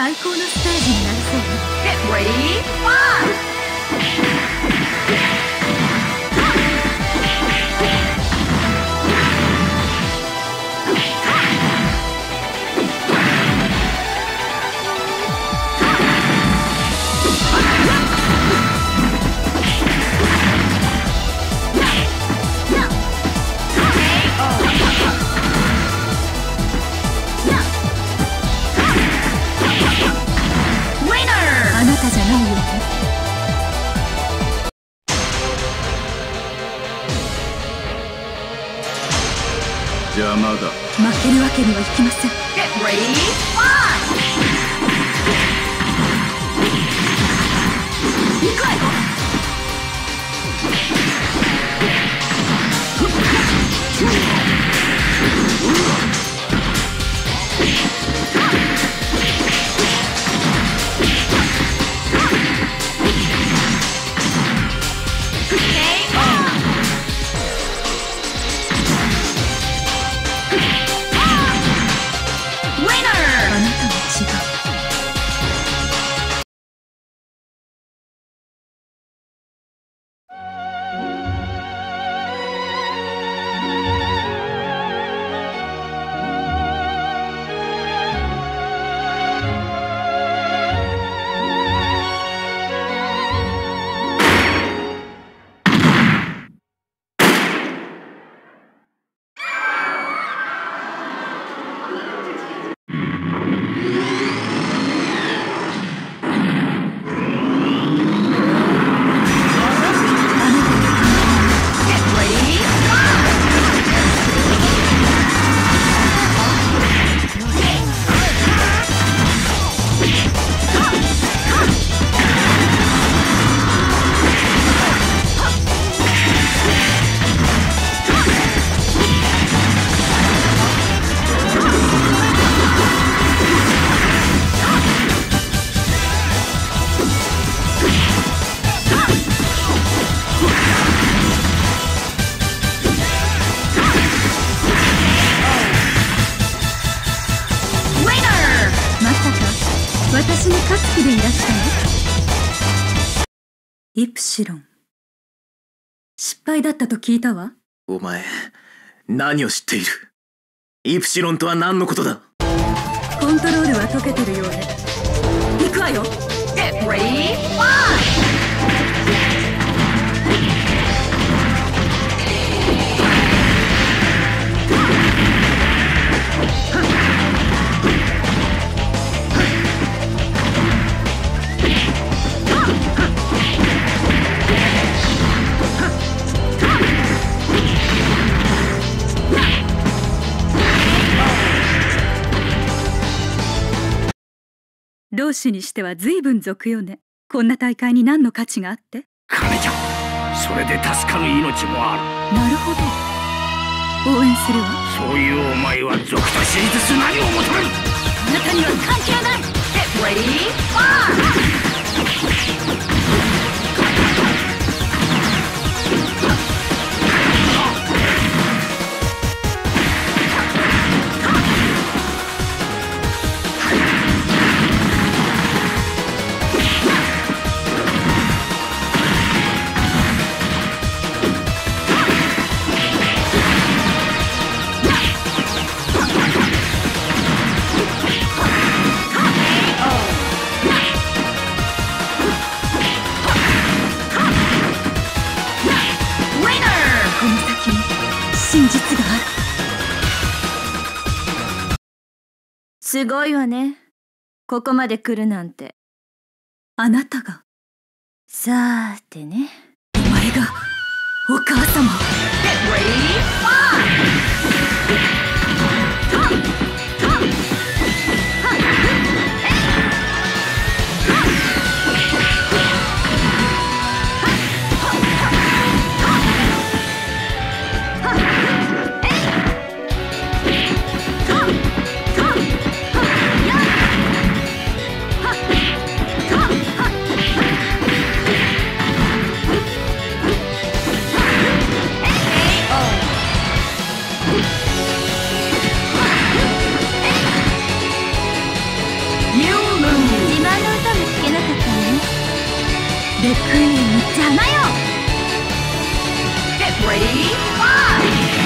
最高のステージになりそうね。 Get ready, fight! あなたじゃないよね。 邪魔だ。 負けるわけにはいきません。 Get ready, fight! 行くわよ。 あなたは違う。私に勝つ気でいらしたの？イプシロン、失敗だったと聞いたわ。 お前、何を知っている？イプシロンとは何のことだ？ コントロールは解けてるようね。行くわよ。 Get ready, fight! 老子にしては随分俗よね。こんな大会に何の価値があって？ 金じゃ。それで助かる命もある。 なるほど。応援するわ。 そういうお前は賊と知りつつ何を求める？ あなたには関係ない。 Get ready, fight! 真実がある。 すごいわね。ここまで来るなんて。 あなたが。 さーてね。 お前がお母様。 Get ready, fight! おう船に邪魔よ。 Get ready, fly!